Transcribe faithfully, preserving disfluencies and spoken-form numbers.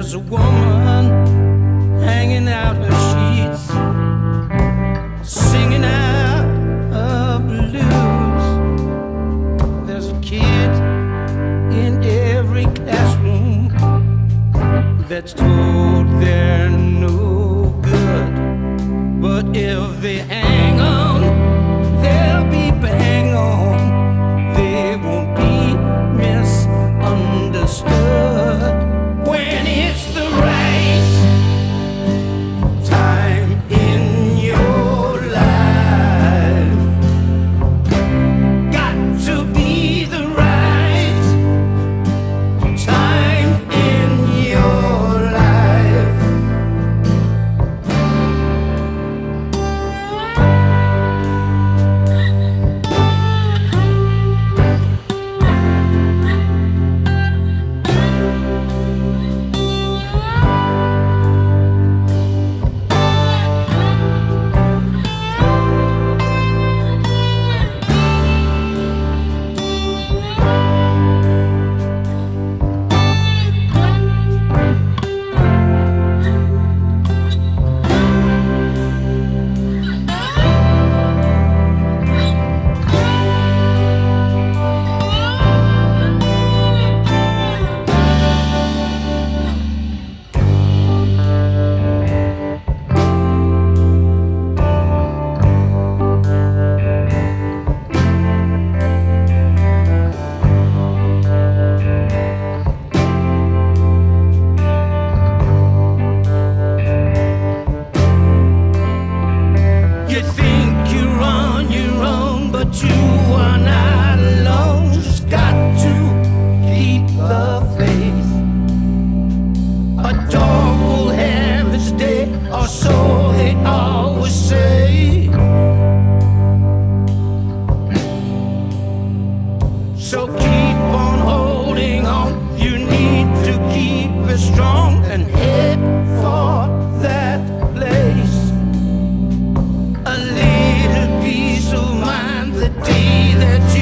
There's a woman hanging out her sheets, singing out her blues. There's a kid in every classroom that's told they're no good, but if they hang on, they'll be bang on. They won't be misunderstood. When it's the right time in your life, got to be the right time in your life. You think you're on your own, but you are not alone. Just got to keep the faith. A dog will have its day, or so they always say. So keep on holding on. You need to keep it strong and head for that place. A little peace of mind the day that you